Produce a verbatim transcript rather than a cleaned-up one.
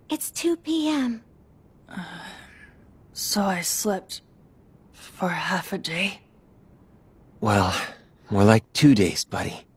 It's two p m So I slept for half a day? Well, more like two days, buddy.